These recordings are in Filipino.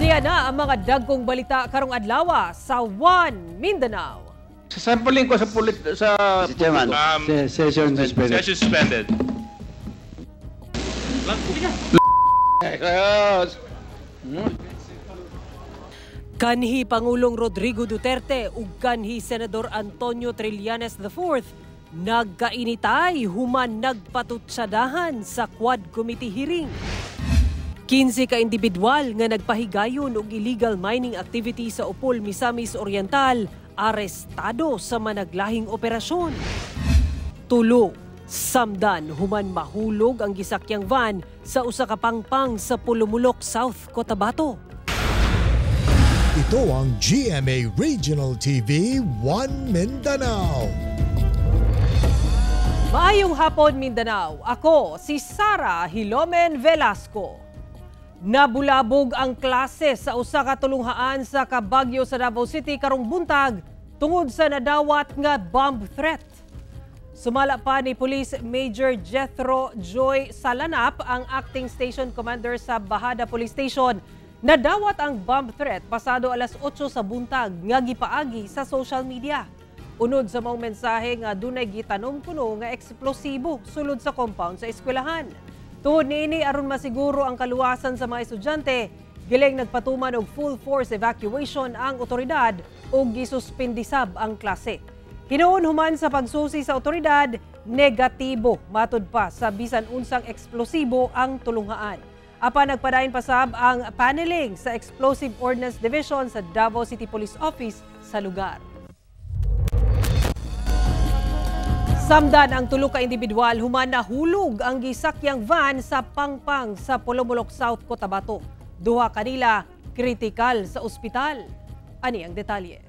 Ania na ang mga dagkong balita karong adlaw sa One Mindanao. Sasampling ko sa Mr. Chairman, session suspended. Session suspended. Kanhi Pangulong Rodrigo Duterte ug kanhi Senador Antonio Trillanes IV nagkainitay human nagpatutsadahan sa Quad Committee hearing. 15 ka individual nga nagpahigayon og illegal mining activity sa Upol, Misamis Oriental arestado sa managlahing operasyon. Tulo, samdan human mahulog ang gisakyang van sa usa ka pangpang sa Pulumulok, South Cotabato. Ito ang GMA Regional TV One Mindanao. Maayong hapon Mindanao, ako si Sara Hilomen Velasco. Nabulabog ang klase sa usa ka tulunghaan sa Kabagyo sa Davao City karong buntag tungod sa nadawat nga bomb threat. Sumala pa ni Police Major Jethro Joy Salanap, ang acting station commander sa Bahada Police Station. Nadawat ang bomb threat pasado alas 8 sa buntag nga gipaagi sa social media. Unod sa maong mensahe nga dunay gitanom kuno nga eksplosibo sulod sa compound sa eskwelahan. Tuhod niini aron masiguro ang kaluwasan sa mga estudyante, giling nagpatuman og full force evacuation ang otoridad ug gisuspendisab ang klase. Hinuon human sa pagsusi sa otoridad, negatibo matud pa sa bisan unsang eksplosibo ang tulunghaan. Apan nagpadayon pasab ang paneling sa Explosive Ordnance Division sa Davao City Police Office sa lugar. Samdan ang tulo ka individual human nahulog ang gisakyang van sa pangpang sa Pulumulok, South Cotabato. Duha kanila kritikal sa ospital. Ani ang detalye.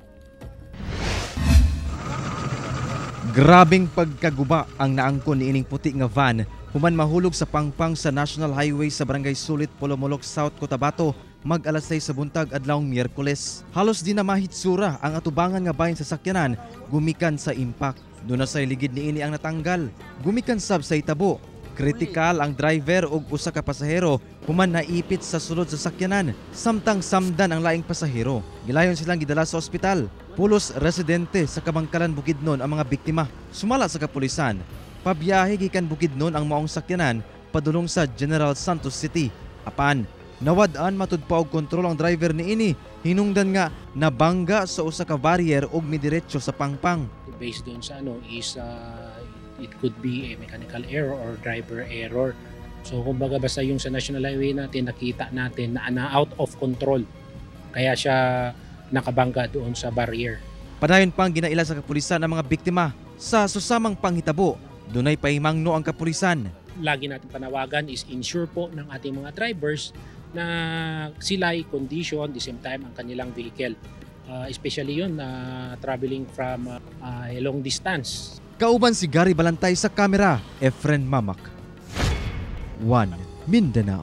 Grabing pagkaguba ang naangkon niining puti nga van human mahulog sa pangpang sa National Highway sa Barangay Sulit, Pulumulok, South Cotabato mag-alas 6 sa buntag adlawng Miyerkules. Halos di na mahitsura ang atubangan nga bahin sa sakyanan gumikan sa impact. Doon na sa ligid niini ang natanggal. Gumikan sab sa itabo. Kritikal ang driver ug usa ka pasahero human naipit sa sulod sa sakyanan. Samtang samdan ang laing pasahero. Gilayon silang gidala sa ospital. Pulos residente sa Kabangkalan, Bukidnon ang mga biktima. Sumala sa kapulisan, pabiyahe gikan Bukidnon ang maong sakyanan padulong sa General Santos City. Apan nawad-an matud pa og kontrol ang driver niini. Hinungdan nga nabangga sa usa ka barrier ug midiretso sa pangpang. Based doon sa is it could be a mechanical error or driver error. So kumbaga basta yung sa National Highway natin nakita natin na out of control. Kaya siya nakabangga doon sa barrier. Padayon pang ginaila sa kapulisan ang mga biktima. Sa susamang panghitabo, dunay pahimangno ang kapulisan. Lagi natin panawagan is ensure po ng ating mga drivers na sila ay condition the same time ang kanilang vehicle. Especially yun traveling from a long distance. Kauban si Gary Balantay sa kamera, Efren Mamak. One Mindanao.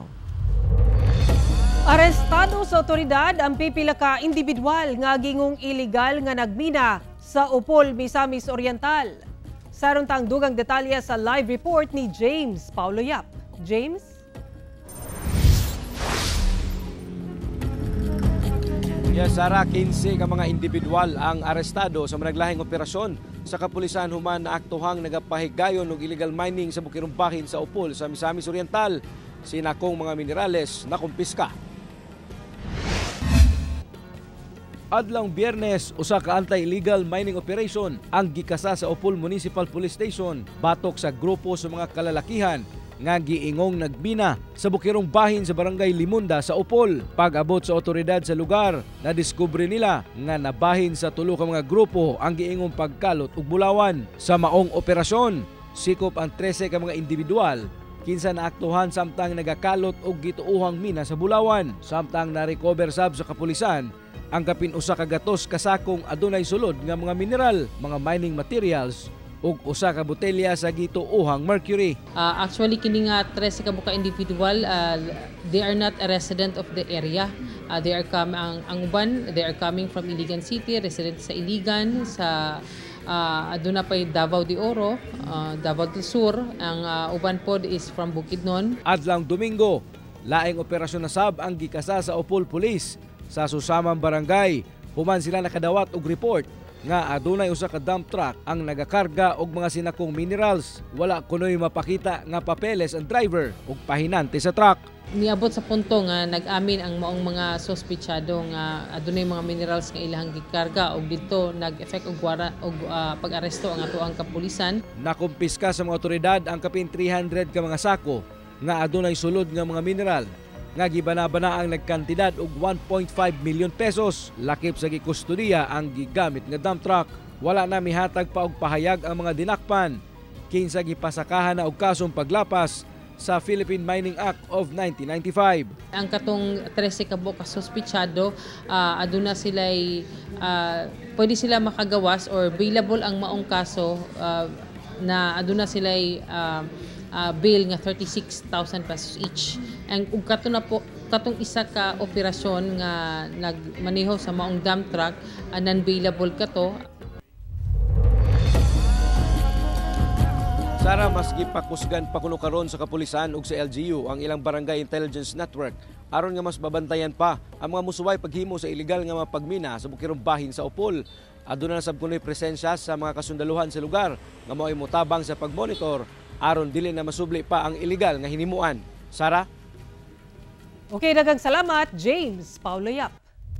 Arestado sa otoridad ang pipila ka individual nga gingong illegal nga nagmina sa Upol, Misamis Oriental. Saron tang dugang detalye sa live report ni James Paulo Yap. James? Yes, Sara, 15 ka mga individual ang arestado sa managlahing operasyon sa kapulisan human na aktuhang nagapahigayon og illegal mining sa bukirumbahin sa Upol sa Misamis Oriental. Sinakong mga minerales na kumpiska. Adlang Biyernes, usa ka anti-illegal mining operation ang gikasa sa Upol Municipal Police Station batok sa grupo sa mga kalalakihan nga giingong nagbina sa bukirong bahin sa Barangay Limunda sa Upol. Pag-abot sa otoridad sa lugar, nadiskubre nila nga nabahin sa tulo ka mga grupo ang giingong pagkalot ug bulawan. Sa maong operasyon, sikop ang 13 ka mga individual, kinsa naaktuhan samtang nagakalot og gituuhang mina sa bulawan. Samtang na-recover sab sa kapulisan ang kapin usa ka gatos kasakong adunay sulod nga mga mineral, mga mining materials ug usa ka botelya sa gituuhang mercury. Actually kini nga 13 ka buka individual, they are not a resident of the area. They are ang uban, they are coming from Iligan City, resident sa Iligan, sa aduna pay Davao de Oro, Davao del Sur. Ang uban pod is from Bukidnon. Adlang Domingo, Laing operasyon na sab ang gikasa sa Opol Police sa susamang barangay. Human sila nakadawat og report nga adunay usa ka dump truck ang nagakarga og mga sinakong minerals. Wala kunoy mapakita nga papeles ang driver ug pahinante sa truck. Niabot sa punto nga nag-amin ang maong mga sospechado nga adunay mga minerals nga ilahang gikarga og dito nag-effect og pag-aresto ang atoang kapulisan. Nakumpiska sa mga otoridad ang kapin 300 ka mga sako nga adunay sulod nga mga mineral nga gibanabana ang nagkantidad og 1.5 million pesos. Lakip sa gikustudiya ang gigamit nga dump truck. Wala na mihatag pa og pahayag ang mga dinakpan. Kinsa gipasakahan na og kasong paglapas sa Philippine Mining Act of 1995. Ang katong 13 ka sospechado aduna sila'y pwede sila makagawas or bailable ang maong kaso na aduna sila'y bail nga 36,000 pesos each. Ang katong isa ka operasyon nga nagmaneho sa maong dump truck non-bailable kato. Sara, mas gipakusgan pa kuno karon sa kapulisan ug sa LGU ang ilang barangay intelligence network aron nga mas babantayan pa ang mga musuway paghimo sa illegal nga mga pagmina sa bukirong bahin sa Opol. Aduna na sab kunoy presensya sa mga kasundaluhan sa lugar nga mao'y motabang sa pagmonitor aron dili na masubli pa ang illegal nga hinimuan. Sara? Okay, daghang salamat, James Paulo Yap.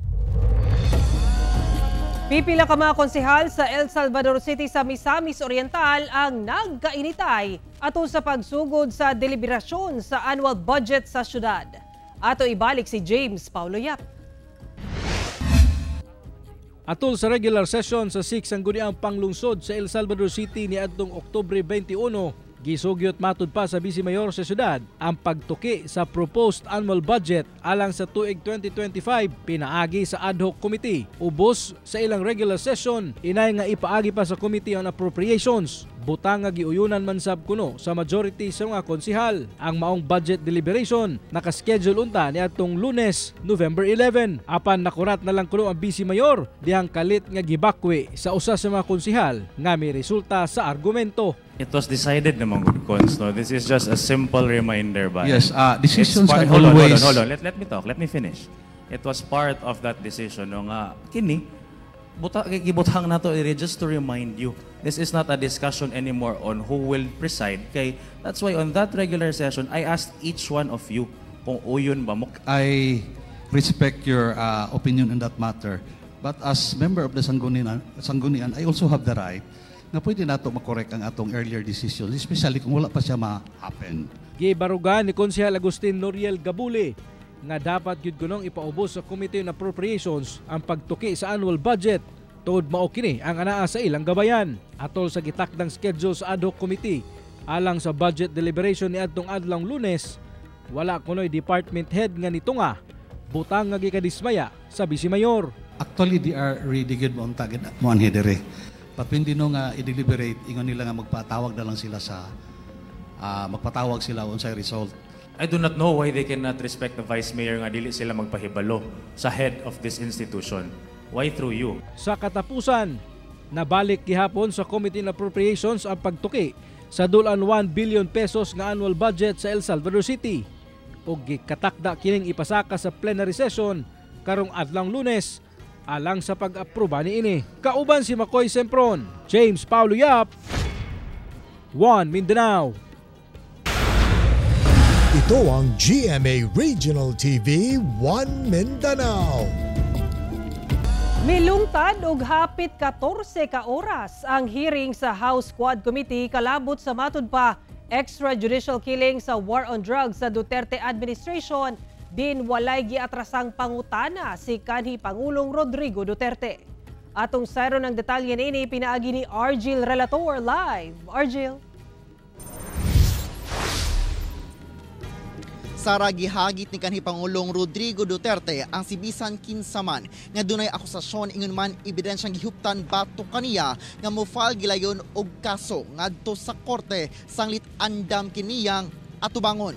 Pipila ka mga konsehal sa El Salvador City sa Misamis Oriental ang nagkainitay ato sa pagsugod sa deliberasyon sa annual budget sa syudad. Ato ibalik si James Paulo Yap. Atol sa regular session sa 6 ang guniang panglungsod sa El Salvador City ni adtong Oktubre 21, gisugyot matud pa sa Vice Mayor sa syudad ang pagtuki sa proposed annual budget alang sa tuig 2025 pinaagi sa ad hoc committee. Ubos sa ilang regular session, inay nga ipaagi pa sa Committee on Appropriations. Butang nga giuyunan man sab kuno sa majority sa mga konsihal. Ang maong budget deliberation nakaschedule unta ni atong Lunes, November 11. Apan nakurat na lang kuno ang Vice Mayor dihang kalit nga gibakwi sa usa sa mga konsihal nga may resulta sa argumento. It was decided namang good cons, no? This is just a simple reminder ba? Yes, decisions can hold always... Hold on. Let me talk. Let me finish. It was part of that decision no nga kini gibutang nato just to remind you. This is not a discussion anymore on who will preside. Kay that's why on that regular session I asked each one of you kung uyon ba mo. I respect your opinion on that matter. But as member of the Sanggunian, I also have the right na pwede nato makorek ang atong earlier decisions, especially kung wala pa siya ma-happen. Gibarugan ni Konsehal Agustin Noriel Gabuli nga dapat gyud gunong ipaubos sa Committee on Appropriations ang pagtuki sa annual budget tungod mao kini ang anaa sa ilang gabayan. Atol sa gitakdang schedule sa ad hoc committee alang sa budget deliberation ni adtong adlawng Lunes, wala kunoy department head nga nitunga butang nga gikadismaya sa Vice Mayor. Actually, they are really good mo ang tagid mo ang hedere. Papindi no nga i-deliberate, ingon nila nga magpatawag na lang sila sa magpatawag sila unsay result. I do not know why they cannot respect the Vice Mayor nga dili sila magpahibalo sa head of this institution. Why through you? Sa katapusan, nabalik gihapon sa Committee on Appropriations ang pagtuki sa dulan 1 billion pesos nga annual budget sa El Salvador City. Ug gikatakda kining ipasaka sa plenary session karong adlawng Lunes alang sa pag-aproba niini. Kauban si Makoy Sempron, James Paulo Yap, One Mindanao. Ito ang GMA Regional TV 1 Mindanao. Milungtad og hapit 14 ka oras ang hearing sa House Quad Committee kalabot sa matud pa extrajudicial killing sa war on drugs sa Duterte administration. Din walay giatrasang pangutana si kanhi Pangulong Rodrigo Duterte. Atong sayro ng detalye nini pinaagi ni Argil Relator live. Argil. Sara gihagit ni kanhi Pangulong Rodrigo Duterte ang si bisan kinsaman nga dunay akusasyon ingon man ebidensyang gihuptan batok kaniya nga mofile gilayon og kaso ngadto sa korte sanglit andam kiniyang atubangon.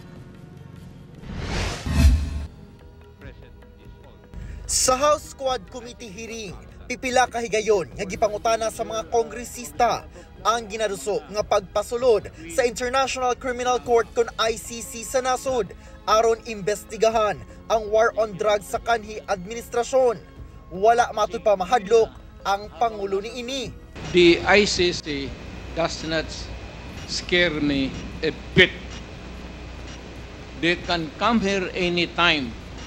Sa House Quad Committee hearing, pipila ka higayon nga gipangutana sa mga kongresista ang ginaduso nga pagpasulod sa International Criminal Court kon ICC sa nasod aron imbestigahan ang war on drugs sa kanhi administrasyon. Wala matud pa mahadlok ang pangulo niini. The ICC does not scare me a bit. They can come here anytime.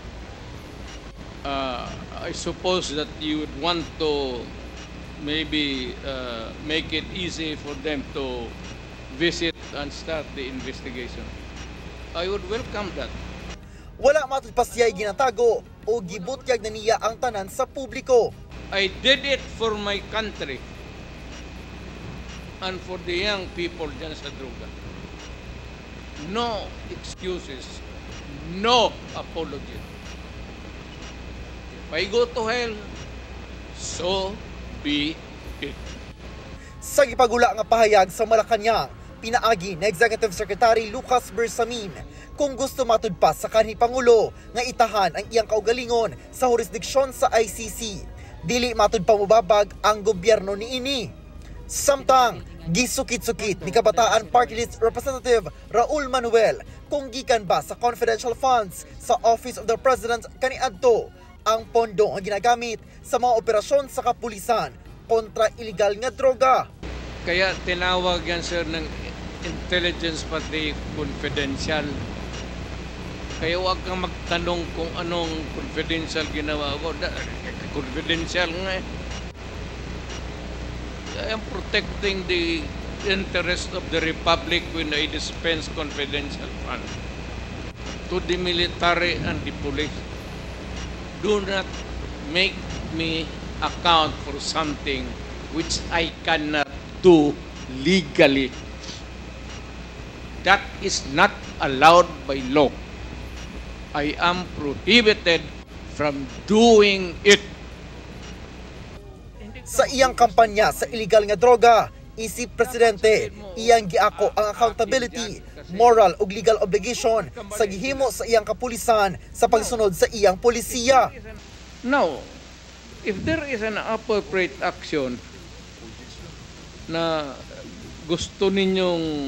I suppose that you would want to maybe make it easy for them to visit and start the investigation. I would welcome that. Wala matud pa siya'y ginatago o gibutyag na niya ang tanan sa publiko. I did it for my country and for the young people dyan sa droga. No excuses, no apology. If I go to hell, so be it. Sa gipagula nga pahayag sa Malacañang, pinaagi na Executive Secretary Lucas Bersamin kung gusto matud pa sa kanhi Pangulo nga itahan ang iyang kaugalingon sa jurisdiksyon sa ICC. Dili matud pa mubabag ang gobyerno niini. Samtang gisukit-sukit ni Kabataan Party List Representative Raul Manuel kung gikan ba sa confidential funds sa Office of the President kaniadto ang pondo nga ginagamit sa mga operasyon sa kapulisan kontra illegal nga droga. Kaya tinawag yan, sir, ng intelligence pati confidential. Kaya huwag kang magtanong kung anong confidential ginawa ko. Confidential nga eh. I am protecting the interest of the Republic when I dispense confidential funds to the military and the police. Do not make me account for something which I cannot do legally. That is not allowed by law. I am prohibited from doing it. Sa iyang kampanya sa illegal nga droga, isip Presidente, iyang giako ang accountability, moral ug legal obligation sa gihimo sa iyang kapulisan sa pagsunod sa iyang polisiya. Now, if there is an appropriate action na gusto ninyong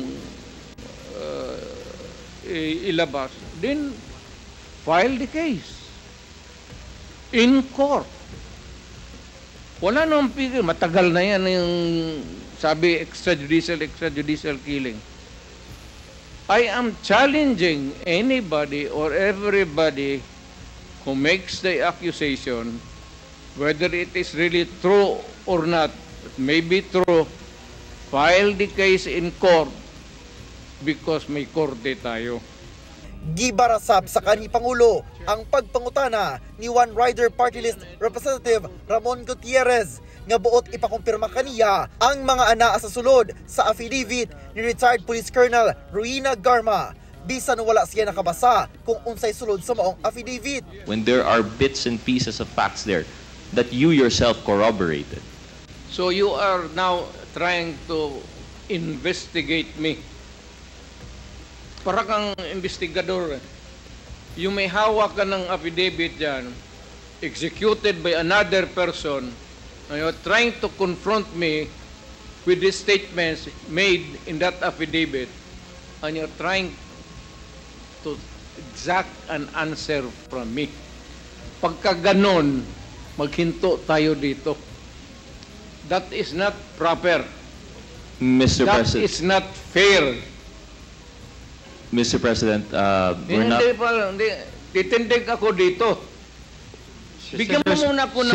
ilabas, then file the case in court. Wala nang pigil. Matagal na yan yung sabi extrajudicial killing. I am challenging anybody or everybody who makes the accusation, whether it is really true or not, it may be true, file the case in court because may korte tayo. Gibarasab sa kanhi Pangulo ang pagpangutana ni One Rider Party List Representative Ramon Gutierrez nga buot ipakumpirma kaniya ang mga anaa sa sulod sa affidavit ni retired Police Colonel Ruina Garma bisan wala siya nakabasa kung unsay sulod sa maong affidavit. When there are bits and pieces of facts there that you yourself corroborated. So you are now trying to investigate me. Para kang investigador. You may hawak ka ng affidavit dyan, executed by another person, and you're trying to confront me with the statements made in that affidavit, and you're trying to exact an answer from me. Pagka ganon, maghinto tayo dito. That is not proper. Mr. That President. is not fair. Mr. President, we're not... Hindi. Titindig ako dito. Bigyan mo muna po ng...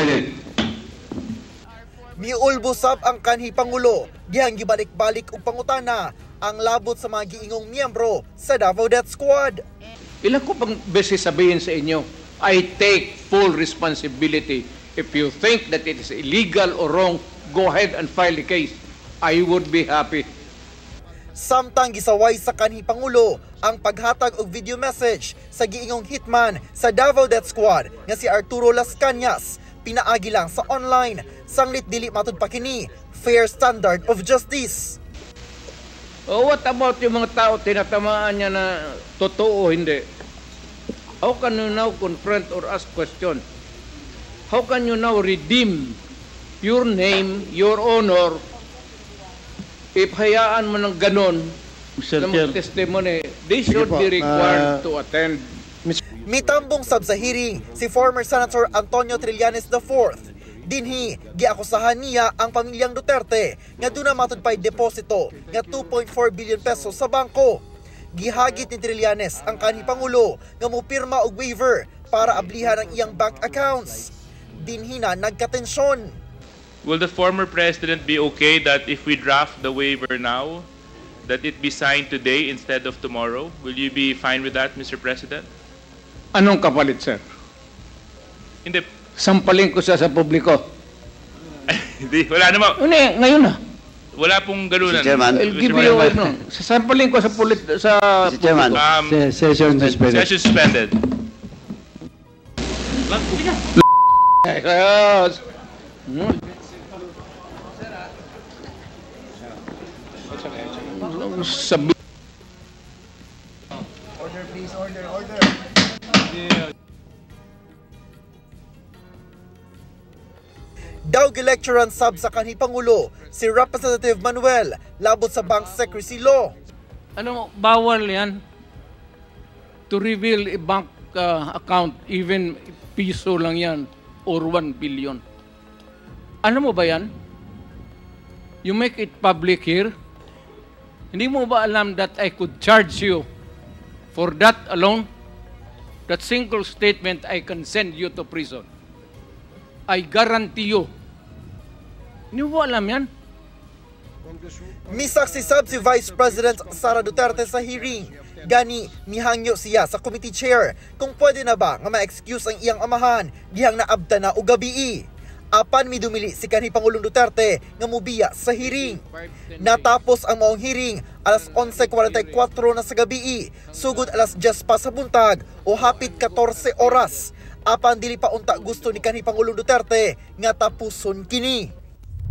Miulbusab ang kanhi Pangulo, dihang gibalik-balik og pangutana ang labot sa mga giingong miyembro sa Davao Death Squad. Ilan ko pang beses sabihin sa inyo, I take full responsibility. If you think that it is illegal or wrong, go ahead and file the case. I would be happy. Samtang gisaway sa kanhi Pangulo ang paghatag og video message sa giingong hitman sa Davao Death Squad nga si Arturo Las Cañas, pinaagi lang sa online, sanglit dili matud pa kini fair standard of justice. Oh, what about yung mga tao tinatamaan niya na totoo o hindi? How can you now confront or ask question? How can you now redeem your name, your honor, If hayaan mo ng ganon, Mr. ng Chair. testimony, they should be required to attend. Mitambong sab sa hearing si former Senator Antonio Trillanes IV. Dinhi, giakusahan niya ang pamilyang Duterte nga doon na matud pa'y deposito nga 2.4 billion pesos sa bangko. Gihagit ni Trillanes ang kanhi Pangulo nga mupirma og waiver para ablihan ang iyang bank accounts. Dinhi na nagkatensyon. Will the former president be okay that if we draft the waiver now, that it be signed today instead of tomorrow? Will you be fine with that, Mr. President? Anong kapalit, sir? Hindi. Sampalin ko siya sa publiko. Hindi, wala naman. Ngayon na. Wala pong galunan. Mr. Chairman. I'll give you sasampalin ko sa Mr. Chairman, session suspended. Session suspended. Sabi. Order please, order. Daw gilecturean sab sa kanhi Pangulo si Representative Manuel labot sa Bank Secrecy Law. Ano, bawal yan to reveal a bank account, even piso lang yan or 1 billion. Ano mo ba yan? You make it public here. Hindi mo ba alam that I could charge you for that alone? That single statement, I can send you to prison. I guarantee you. Hindi mo ba alam yan? Misaksi sab si Vice President Sara Duterte sa hearing. Gani, mihangyo siya sa committee chair kung pwede na ba nga ma-excuse ang iyang amahan gihang naabta na o gabii. Apan midumili si kanhi Pangulong Duterte nga mubiya sa hearing. Natapos ang maong hearing alas 11:44 na sa gabii, sugod alas 10 pa sa buntag o hapit 14 oras. Apan dili pa unta gusto ni kanhi Pangulong Duterte nga tapuson kini.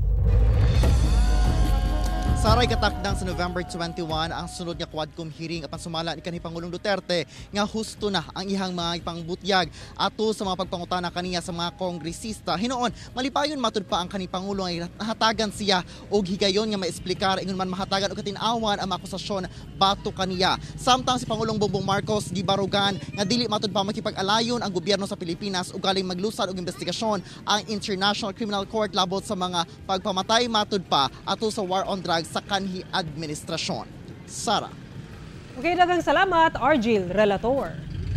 Saray katakdang sa November 21 ang sunod nga Quadcom hearing apan sumala ni kanhi Pangulong Duterte nga husto na ang ihang mga ipangbutyag ato sa mga pagpangutana kaniya sa mga kongresista. Hinoon, malipayon matud pa ang kanhi Pangulo nga hatagan siya og higayon nga maesplikar ingon man mahatagan og katin-awan ang mga akusasyon bato kaniya. Samtang si Pangulong Bongbong Marcos gibarugan nga dili matud pa makipag-alayon ang gobyerno sa Pilipinas ug galing maglusad og investigasyon ang International Criminal Court labot sa mga pagpamatay matud pa ato sa war on drugs sa kanhi administrasyon. Sara. Okay, daghang salamat, Argil Relator.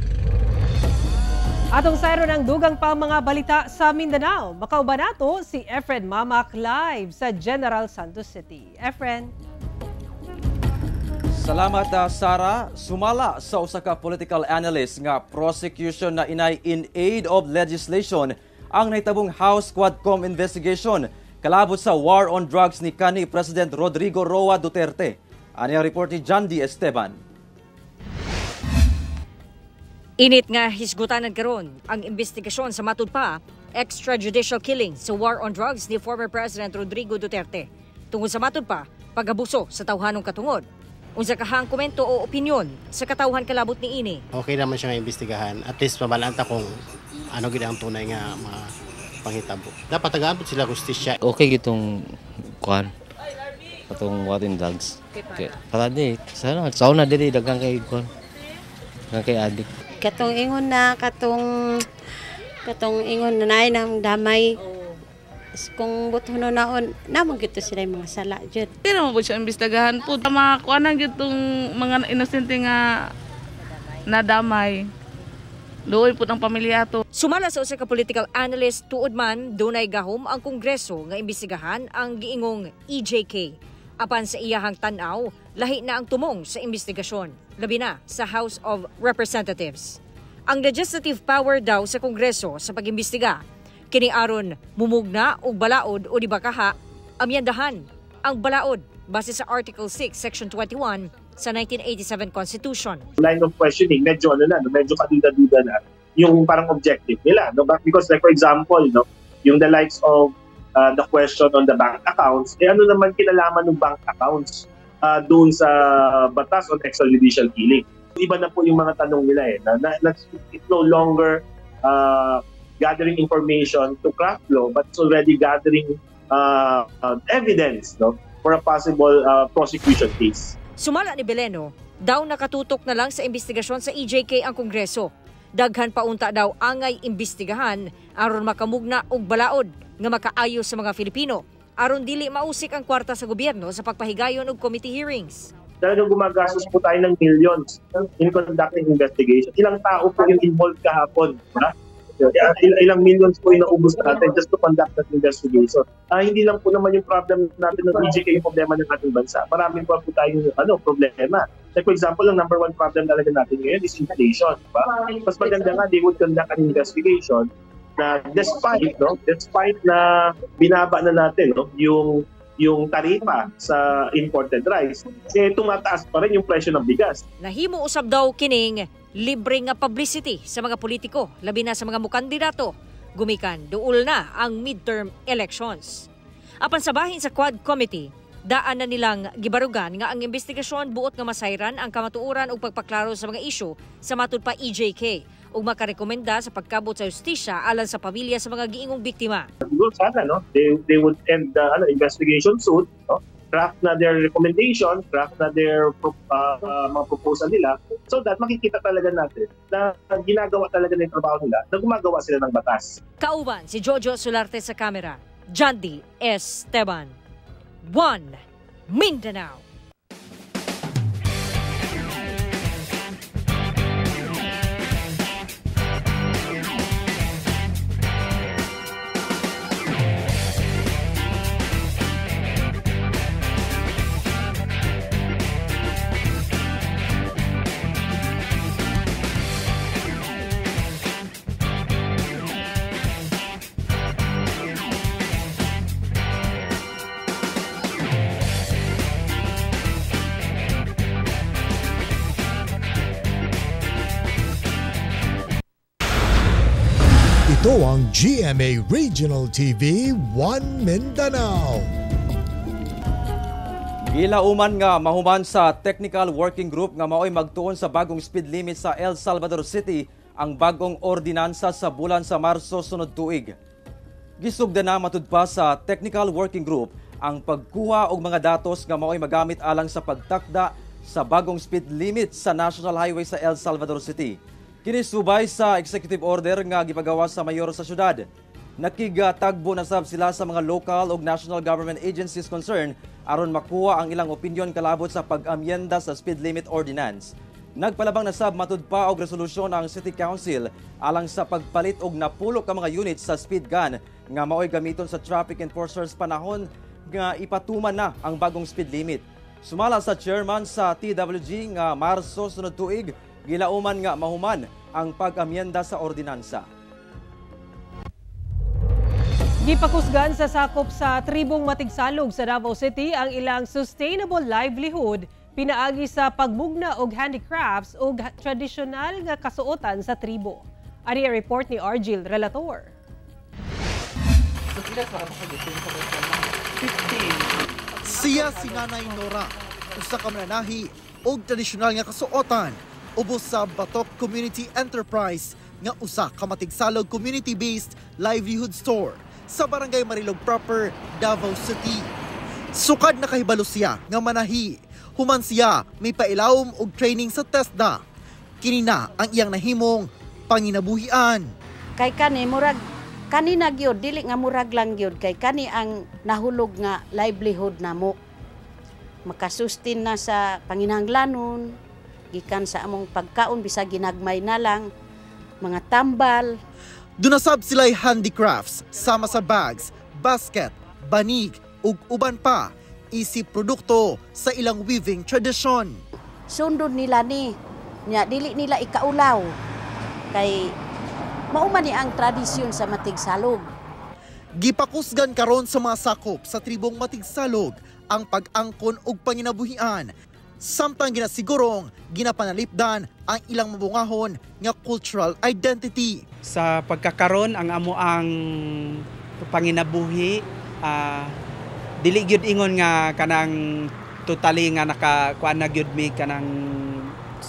Atong sayro ng dugang pa mga balita sa Mindanao. Makauban nato si Efren Mamak live sa General Santos City. Efren. Salamat, Sara. Sumala sa usa ka political analyst nga prosecution na inay in aid of legislation ang nahitabong House Quadcom investigation kalabot sa war on drugs ni kanhi President Rodrigo Roa Duterte. Ani ang report ni John D. Esteban. Init nga hisgutanan karon ang investigasyon sa matud pa extrajudicial killing sa war on drugs ni former President Rodrigo Duterte. Tungod sa matud pa pag-abuso sa tawhanong katungod. Unsa kahang komento o opinyon sa katawhan kalabot ni ini? Okay naman siya nga imbestigahan. At least mabalanta kung ano gid ang tunay nga panghitabo. Dapat tagaan po sila justisya. Okay gitong kuan katong war on drugs. Okay. Para di sana sauna dili daghang kay kuan. Daghang kay adik. Katong ingon na katong ingon na nay nang damay. Kung buto na naon, naman gito sila yung mga sala dyan. Hindi naman po siya imbestigahan po. Mga kuanang gitong mga inosente nga nadamay. Luoy po ng pamilya to. Sumala sa usa ka political analyst tuod man dunay gahom ang Kongreso nga imbestigahan ang giingong EJK. Apan sa iyahang tan-aw, lahi na ang tumong sa investigasyon, labi na sa House of Representatives. Ang legislative power daw sa Kongreso sa pag-imbestiga, kini aron mumugna og balaod o di bakaha amyandahan ang balaod base sa Article 6, Section 21 sa 1987 Constitution. Line of questioning, medyo medyo kaduda-duda na yung parang objective nila. No? Because like for example, yung the likes of the question on the bank accounts, ano naman kinalaman ng bank accounts doon sa batas on extrajudicial killing. Iba na po yung mga tanong nila it's no longer gathering information to craft law, but it's already gathering evidence for a possible prosecution case. Sumala ni Beleno, daw nakatutok na lang sa investigasyon sa EJK ang Kongreso. Daghan paunta daw angay imbestigahan aron makamugna og balaod nga makaayo sa mga Filipino aron dili mausik ang kwarta sa gobyerno sa pagpahigayon og committee hearings. Talagang gumagastos po tayo ng millions in conducting investigation. Ilang tao po yung involved kahapon. Ilang millions po yung naubos natin just to conduct that investigation. Hindi lang po naman yung problem natin ng EJK yung problema ng ating bansa. Maraming po tayong problema. Like for example, ang number one problem talaga natin ngayon is inflation. Diba? Mas maganda nga, they would conduct an investigation na despite na binaba na natin yung taripa sa imported rice, tumataas pa rin yung presyo ng bigas. Nahimo usab daw kining libre nga publicity sa mga politiko, labi na sa mga mukandidato. Gumikan, duol na ang midterm elections. Apan sa bahin sa Quad Committee, daan na nilang gibarugan nga ang investigasyon buot nga masayran ang kamatuoran ug pagpaklaro sa mga isyu sa matud pa EJK ug makarekomenda sa pagkabot sa justisya alang sa pamilya sa mga giingong biktima. Siguro sana they would end the investigation soon, draft na their recommendation, draft na their mga proposal nila so that makikita talaga natin na ginagawa talaga ng trabaho nila, na gumagawa sila ng batas. Kauban si Jojo Solarte sa kamera, Jandy Esteban, One Mindanao. Ito ang GMA Regional TV 1 Mindanao. Gilauman nga mahuman sa Technical Working Group nga maoy magtuon sa bagong speed limit sa El Salvador City ang bagong ordinansa sa bulan sa Marso sunod tuig. Gisugdan na matud pa sa Technical Working Group ang pagkuha og mga datos nga maoy magamit alang sa pagtakda sa bagong speed limit sa National Highway sa El Salvador City. Kinisubay sa executive order nga gipagawa sa mayor sa syudad. Nakigatagbo na sab sila sa mga local ug national government agencies concerned aron makuha ang ilang opinyon kalabot sa pag-amyenda sa speed limit ordinance. Nagpalabang na sab matud pa og resolusyon ang City Council alang sa pagpalit og napulok ka mga units sa speed gun nga maoy gamiton sa traffic enforcers panahon nga ipatuman na ang bagong speed limit. Sumala sa chairman sa TWG nga Marso sunod tuig, gilauman nga mahuman ang pag-amyenda sa ordinansa. Gipakusgan sa sakop sa tribong Matigsalog sa Davao City ang ilang sustainable livelihood pinaagi sa pagmugna og handicrafts o tradisyonal nga kasuotan sa tribo. Ari ang report ni Argil Relator. Siya si Nanay Nora, usa ka mananahi og tradisyonal nga kasuotan ubos sa Batok Community Enterprise nga usa ka Matigsalog community-based livelihood store sa Barangay Marilog proper, Davao City. Sukad na kahibalo siya nga manahi. Human siya may pailawom og training sa TESDA. Kini na ang iyang nahimong panginabuhian. Kay kani murag kani na gyud dili nga murag lang gyud kay kani ang nahulog nga livelihood namo. Makasustin na sa panginahanglanon gikan sa among pagkaon bisag ginagmay na lang mga tambal. Dunasab sila'y handicrafts sama sa bags, basket, banig ug uban pa isip produkto sa ilang weaving tradisyon. Sundod nila ni nya dili nila ikaulaw kay mao man ni ang tradisyon sa Matigsalog. Gipakusgan karon sa mga sakop sa tribong Matigsalog ang pag-angkon og panginabuhian samtang ginasigurong ginapanalipdan ang ilang mabungahon nga cultural identity. Sa pagkakaron ang amo ang panginabuhi dili gyud ingon nga kanang totally nga nakakuan na gyud mi kanang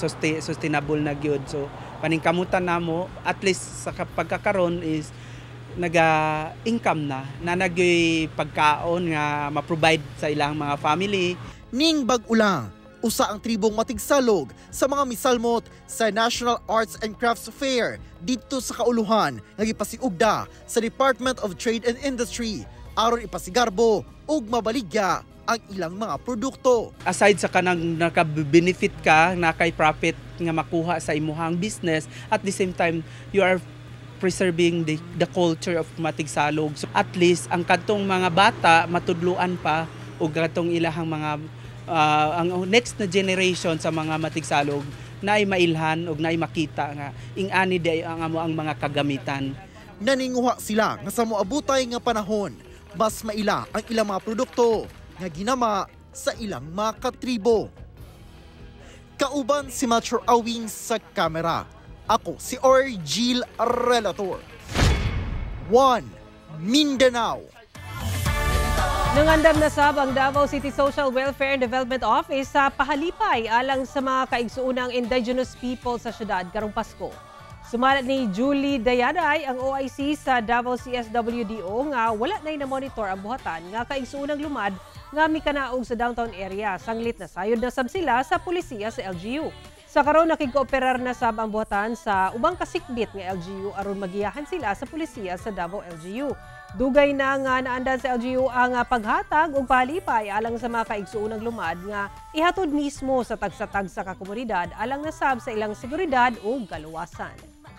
sustainable na gyud. So paningkamutan namo at least sa pagkakaron is naga-income na nagyoy pagkaon nga ma-provide sa ilang mga family. Ning bag-ulang, usa ang tribong matigsalog sa mga misalmot sa National Arts and Crafts Fair dito sa Kauluhan nga gipasiugda sa Department of Trade and Industry aron ipasigarbo ug mabaligya ang ilang mga produkto. Aside sa kanang naka-benefit ka, nakay-profit nga makuha sa imuhang business, at the same time you are preserving the culture of matigsalog. So at least ang kadtong mga bata matudluan pa ug kadtong ilahang mga ang next na generation sa mga matigsalog na ay mailhan ug na ay makita nga ingani day ang amo ang mga kagamitan. Naninguha sila nga sa moabutay nga panahon mas maila ang ilang mga produkto nga ginama sa ilang mga katribo. Kauban si Mature Awing sa kamera. Ako si Orgil Relator. 1 Mindanao. Nangandam na sab ang Davao City Social Welfare and Development Office sa pahalipay alang sa mga kaigsuunang indigenous people sa syudad karong Pasko. Sumalat ni Julie Dayaday ang OIC sa Davao CSWDO nga wala nay na monitor ang buhatan nga kaigsuunang lumad nga mikanaog sa downtown area. Sanglit na sayod na sab sila sa pulisiya sa LGU. Sa karon nakikooperar na sab ang buhatan sa ubang kasikbit nga LGU aron magiyahan sila sa pulisiya sa Davao LGU. Dugay na nga naandan sa LGU ang paghatag ug pahalipay alang sa mga kaigsuunang lumad nga ihatod mismo sa tagsa-tagsa ka komunidad alang nasab sa ilang seguridad ug kaluwasan.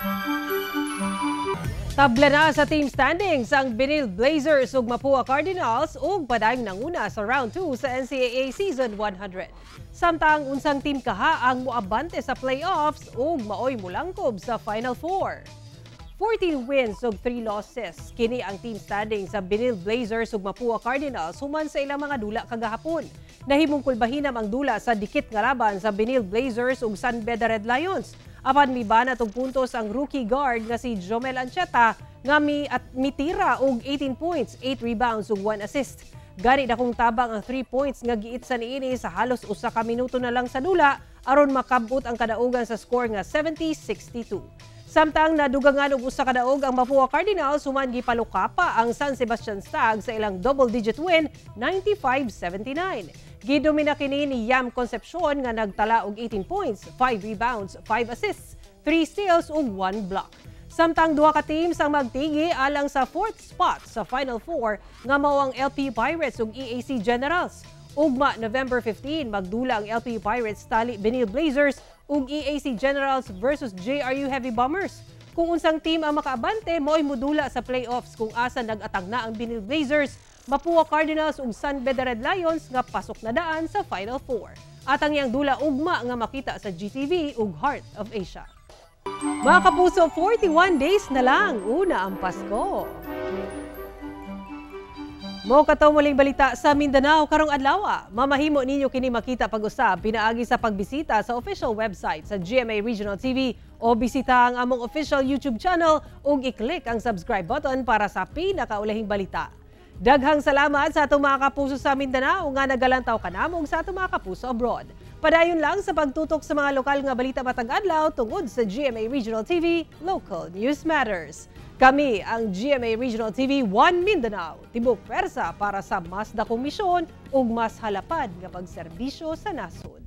Tabla na sa team standings ang Binil Blazers ug Mapua Cardinals ug padayong nanguna sa round 2 sa NCAA Season 100. Samtang unsang team kaha ang moabante sa playoffs ug maoy mulangkob sa Final Four. 14 wins ug 3 losses kini ang team standing sa Binil Blazers ug Mapua Cardinals human sa ilang mga dula kagahapon. Nahimong kulbahinam ang dula sa dikit nga laban sa Binil Blazers ug San Beda Red Lions. Apan mibanat og puntos ang rookie guard nga si Jomel Ancheta nga mitira og 18 points, 8 rebounds ug 1 assist. Gani dakong tabang ang 3 points nga giitsa niini sa halos usa ka minuto na lang sa dula aron makabot ang kadaugan sa score nga 70-62. Samtang nadugangan og usa ka daog ang Mapua Cardinals human gipalukapa ang San Sebastian Stag sa ilang double-digit win 95-79. Gidomina kini ni Yam Concepcion nga nagtala og 18 points, 5 rebounds, 5 assists, 3 steals ug 1 block. Samtang duha ka teams ang magtigi alang sa 4th spot sa Final Four nga mao ang LP Pirates ug EAC Generals. Ugma November 15 magdula ang LP Pirates tali Binil Blazers ug EAC Generals versus JRU Heavy Bombers. Kung unsang team ang makaabante mo'y modula sa playoffs kung asa nag-atang na ang Binil Blazers, Mapua Cardinals ug San Beda Red Lions nga pasok na daan sa Final Four. At ang iyang dula ugma nga makita sa GTV ug Heart of Asia. Mga kapuso, 41 days na lang una ang Pasko. Mo kato muling balita sa Mindanao karong adlaw. Mamahimo ninyo kini makita pag-usab pinaagi sa pagbisita sa official website sa GMA Regional TV o bisita ang among official YouTube channel ug i-click ang subscribe button para sa pinakaulahing balita. Daghang salamat sa atong mga kapuso sa Mindanao nga nagalantaw kanamong sa atong mga kapuso abroad. Padayon lang sa pagtutok sa mga lokal nga balita matag adlaw tungod sa GMA Regional TV, Local News Matters. Kami ang GMA Regional TV 1 Mindanao, tibok pwersa para sa mas dakong misyon ug mas halapad nga pagserbisyo sa nasod.